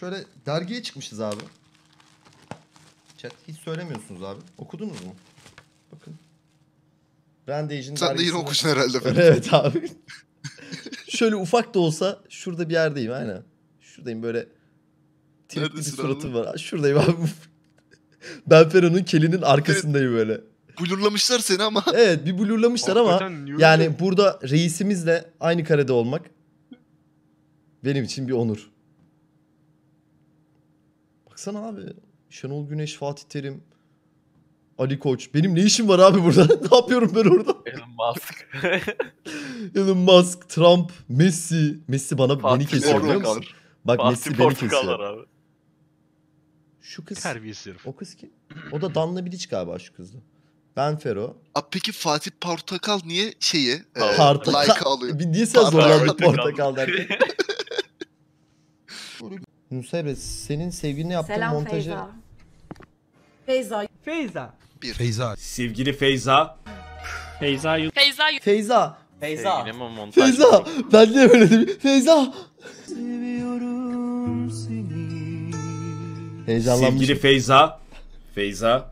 Şöyle dergiye çıkmışız abi. Chat hiç söylemiyorsunuz abi. Okudunuz mu? Bakın. Brandage'in Sen de yine okuşun herhalde. Evet abi. Şöyle ufak da olsa şurada bir yerdeyim aynen. Şuradayım böyle. Tripli bir Neredesin suratım abi? var. Şuradayım abi. Ben Fero'nun kelinin arkasındayım böyle. Blurlamışlar seni ama. Evet bir blurlamışlar ama yani burada reisimizle aynı karede olmak benim için bir onur. Baksana abi. Şenol Güneş, Fatih Terim, Ali Koç. Benim ne işim var abi burada? Ne yapıyorum ben orada? Elon Musk. Elon Musk, Trump, Messi. Messi beni kesiyor biliyor musun? Bak Fatih Messi beni Portakal var kesiyor. abi. Şu kız. Terbiyesiz herif. O kız kim? O da Danla Bilic galiba şu kızdı. Ben Fero. Abi peki Fatih Portakal niye Portakal. like alıyor? Niye sen zorlandın Portakal. portakal derken? Yunus Emre senin sevgilinle yaptığın Selam montajı... Feyza. Feyza. Sevgili Feyza. Feyza. Sevgilim o montaj. Feyza. Ben de böyle dedim. Feyza. Heyecanlanmışım. Sevgili Feyza. Feyza.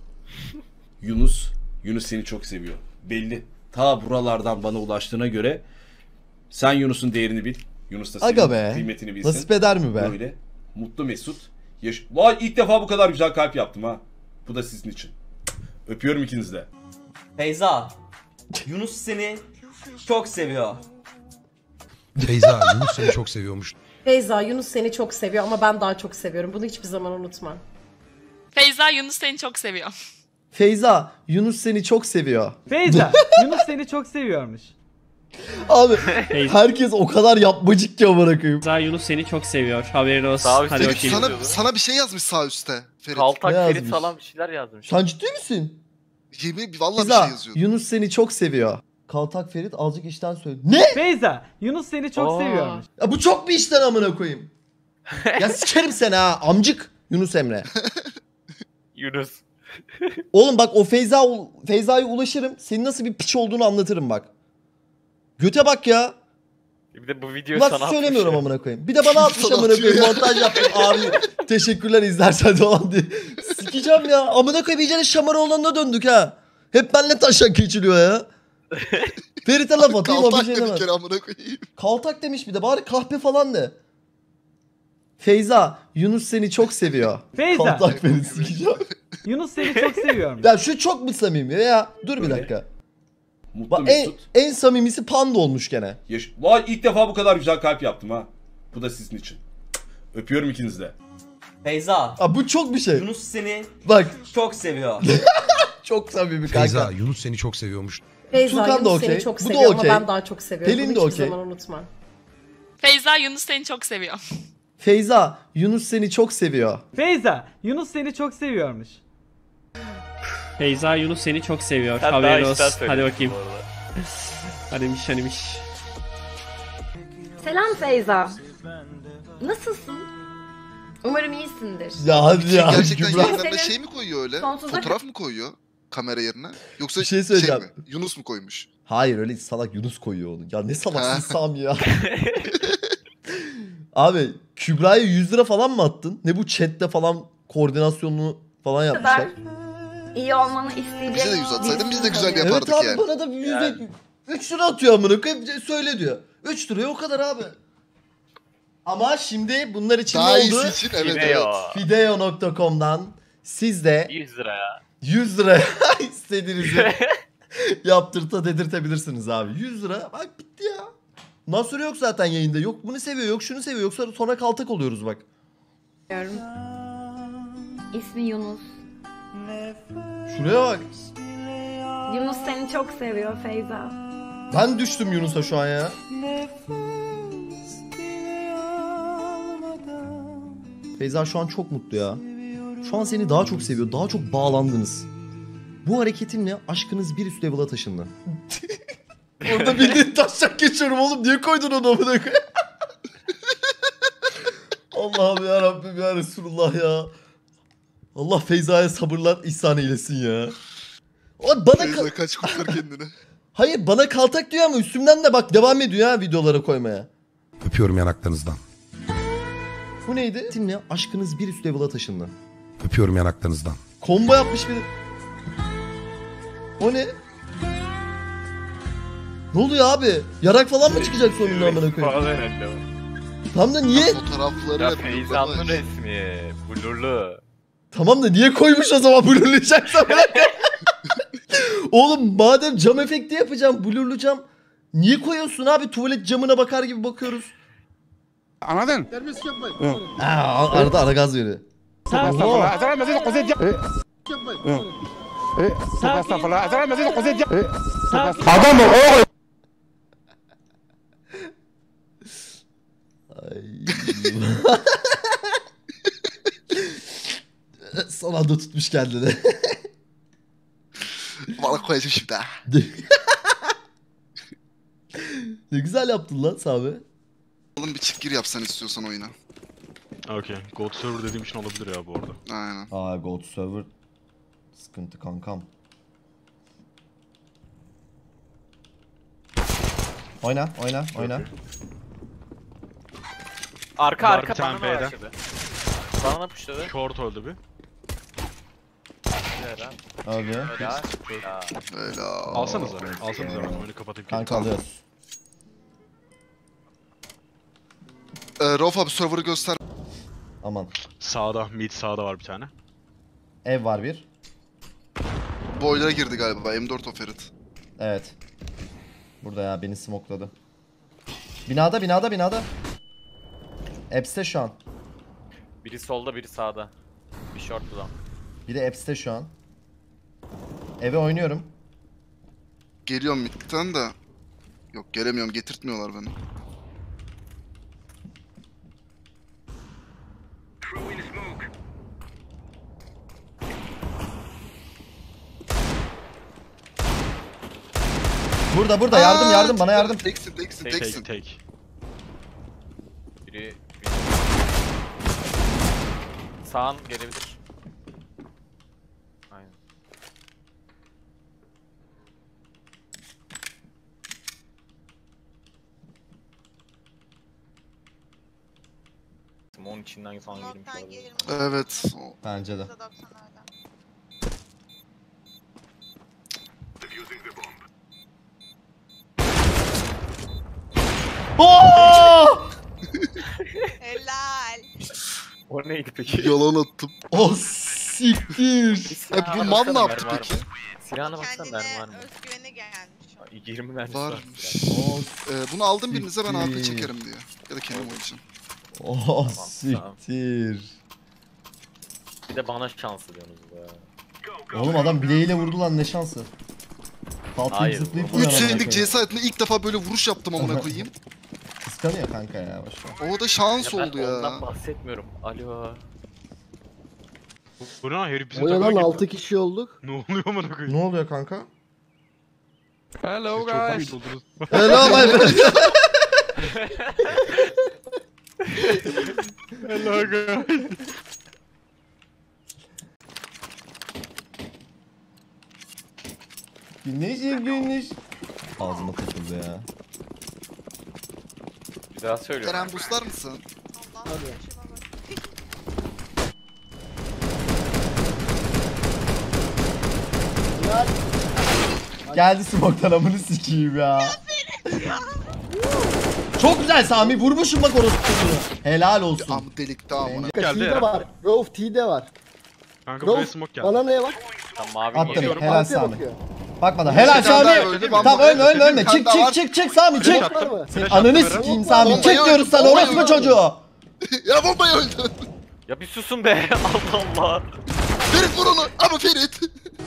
Yunus seni çok seviyor. Belli. Ta buralardan bana ulaştığına göre sen Yunus'un değerini bil. Yunus da senin Aga be. kıymetini bilsin. Nasip eder mi be? Böyle mutlu mesut. Vay ilk defa bu kadar güzel kalp yaptım ha. Bu da sizin için. Öpüyorum ikinizi de. Feyza, Yunus seni çok seviyor. Feyza. Yunus seni çok seviyormuş. Feyza, Yunus seni çok seviyor ama ben daha çok seviyorum. Bunu hiçbir zaman unutma. Feyza Yunus seni çok seviyor. Feyza, Yunus seni çok seviyor. Feyza, Yunus seni çok seviyormuş. Abi herkes o kadar yapmacık ki amına koyayım. Feyza Yunus seni çok seviyor. Haberin olsun. Sağ üstte Hadi bir bakayım. Sana bir şey yazmış sağ üstte. Ferit. Kaltak Ne Ferit yazmış? falan bir şeyler yazmış. Sen ciddi misin? Yemin vallahi bir Feyza, şey yazıyor. Yunus seni çok seviyor. Kaltak Ferit azıcık işten söyle. Ne? Feyza, Yunus seni çok seviyormuş. Ya bu çok bir işten amına koyayım. Ya sikerim seni ha amcık Yunus Emre. Yunus. Oğlum bak o Feyza'ya ulaşırım. Senin nasıl bir piç olduğunu anlatırım bak. Göte bak ya. Bir de bu videoyu Bak sana atmış. söylemiyorum amına koyayım. Bir de bana atmış Sana amına koyayım. atıyor ya. Montaj yaptım abi. Teşekkürler izlersen falan diye. Sikeceğim ya. Amına koyayım iyice Şamaroğlan'ına döndük ha. Hep benimle taşak geçiliyor ya. Ferit'e laf atayım o bir Kaltak şey da bir demez. kere amına koyayım. Kaltak demiş bir de bari kahpe falan de. Feyza, Yunus seni çok seviyor. Feyza, Kaltak Ferit sikeceğim. Yunus seni çok seviyormuş. Ya şu çok mu samimi ya? Dur bir Öyle. dakika. Mutlu Bak mesut. en samimisi Panda olmuş gene. Vay ilk defa bu kadar güzel kalp yaptım ha. Bu da sizin için. Öpüyorum ikinizi de. Feyza, Aa, bu çok bir şey. Yunus seni Bak çok seviyor. çok samimi kanka. Feyza. Yunus seni çok seviyormuş. Feyza, Tukan da Yunus okey, seni çok bu da seviyor ama okey. ben daha çok seviyorum. Pelin Bunu de hiçbir okey. zaman unutma. Feyza Yunus seni çok seviyor. Feyza, Yunus seni çok seviyor. Feyza, Yunus seni çok seviyormuş. Feyza Yunus seni çok seviyor. Sen daha Haberin işten olsun. Hadi söylüyorsun bakayım. bu arada. Hadimiş. Selam Feyza. Nasılsın? Umarım iyisindir. Ya hadi ya. Gerçekten Kübra. yayınlarına Senin şey mi koyuyor öyle? sonsuza Fotoğraf mı koyuyor kamera yerine? Yoksa Bir şey söyleyeceğim. mi? Yunus mu koymuş? Hayır öyle salak Yunus koyuyor onu. Ya ne salaksın Ha. Sami ya. Abi Kübra'ya 100 lira falan mı attın? Ne bu chatte falan koordinasyonunu falan yapmışlar. İyi olmanı isteyecek. Bize de 100 atsaydın biz de güzel Evet yapardık abi yani. bana da 3 lira atıyor amına koyayım söyle diyor. 3 liraya o kadar abi. Ama şimdi bunlar için Daha ne iyisi oldu? için evet Fideo. evet. Fideo.com'dan siz de 100 lira ya. 100 lira istediğinizi yaptırta dedirtebilirsiniz abi. 100 lira bak bitti ya. Bundan sonra yok zaten yayında. Yok bunu seviyor, yok şunu seviyor. Yoksa sonra kaltak oluyoruz bak. İsmi Yunus. Şuraya bak. Yunus seni çok seviyor Feyza. Ben düştüm Yunus'a şu an ya. Feyza şu an çok mutlu ya. Şu an seni daha çok seviyor. Daha çok bağlandınız. Bu hareketimle aşkınız bir üst level'a taşındı. Orada bildiğin taşak geçiyorum oğlum. Niye koydun onu amına koyayım? Allah'ım ya Rabbim ya Resulullah ya. Allah Feyza'ya sabırlar ihsan eylesin ya. O bana Feyza kaç kurtar kendini. Hayır bana kaltak diyor ama üstümden de bak devam ediyor ha videolara koymaya. Öpüyorum yanaklarınızdan. Bu neydi? Timle aşkınız bir üst level'a taşındı. Öpüyorum yanaklarınızdan. Combo yapmış biri. O ne? Ne oluyor abi? Yarak falan mı çıkacak sonunda amına koyayım? Falan herhalde o. Tam da niye? Fotoğrafları Ya yapıyor, Feyza'nın baba. resmi. Blurlu. Tamam da niye koymuş o zaman blurlayacaksa bırak. Oğlum madem cam efekti yapacağım, blurlu cam. Niye koyuyorsun abi? Tuvalet camına bakar gibi bakıyoruz. Anladın? Arada ara gaz veriyor. Oha. Adam o. Ay. Son anda tutmuş kendini. Valla koyacağım şimdi ha. Ne güzel yaptın lan Sami. Oğlum bir çift gir yapsan istiyorsan oyuna. Okey. Gold server dediğim için olabilir ya bu arada. Aynen. Aa Gold Server. Sıkıntı kankam. Oyna. Okey. Arka Var arka bir tane banana B'den. başladı. Banana pushladı. Short öldü bir. Öyle. Ya. Böyle. Alsanıza. Alsanıza ben oyunu kapatayım. Kanka alıyoruz. Rauf abi server'ı göster. Aman. Sağda, mid sağda var bir tane. Ev var bir. Boiler'a girdi galiba. M4 o Ferit. Evet. Burada ya beni smokladı. Binada. Apps'te şu an. Biri solda biri sağda. Bir short bulan. Biri Apps'te şu an. Eve oynuyorum. Geliyorum midden de. Yok gelemiyorum. Getirtmiyorlar beni. Burada yardım bana yardım. Teksin. Take. Biri... Sağın gelebilir. Aynen. Onun içinden falan girmiş olabilir. Evet. Bence de. Helal. O neydi peki? Yalan attım. Oh siktir. Bu mal ne yaptı peki? Silahına baksana mermi var mı? Özgüveni gelmiş. 20 mermisi Varmış. Oh, Bunu aldım birinize ben AP siktir. çekerim diye. Ya da kendim oynayacağım. Oh Tamam. siktir. Bir de bana şansı diyorsunuz ya. Oğlum adam bileğiyle vurdu lan ne şansı. Kalkayım Hayır, zıplayıp 3 vuruyor senelik amına koyayım. CS hayatımda ilk defa böyle vuruş yaptım amına koyayım. Kıskanıyor kanka ya başla. O da şans Ben oldu ondan ya. bahsetmiyorum. Alo. Bu ne lan? Herif bizim takıma gitti. 6 kişi olduk. Ne oluyor amına Ne koyayım? oluyor kanka? Hello guys. Hello my friend. Hello guys. Güneş. Ağzıma takıldı ya. Bir daha söylüyorum. Eren boostlar mısın? Geldi smoke'tan amını sikeyim ya. Çok güzel Sami vurmuşum bak orası çocuğu. Helal olsun. Am delikte amına. Geldi T'de Eren. var. Rauf T'de var. Kanka buraya Rauf smoke geldi. bana neye bak? Tam mavi Attım niye? helal Partiye Sami. bakıyor. Bakmadan helal Bir tane daha Sami. öldü, ben Tamam buraya ölme. bir tane daha Çık Sami çık. Var mı? Ananı sikeyim Sami. Bombayı Çık diyoruz öldü, sana bombayı orospu öldü. çocuğu. Ya bombayı öldü. Ya bir susun be. Allah Allah. Ferit vur onu. Ama Ferit.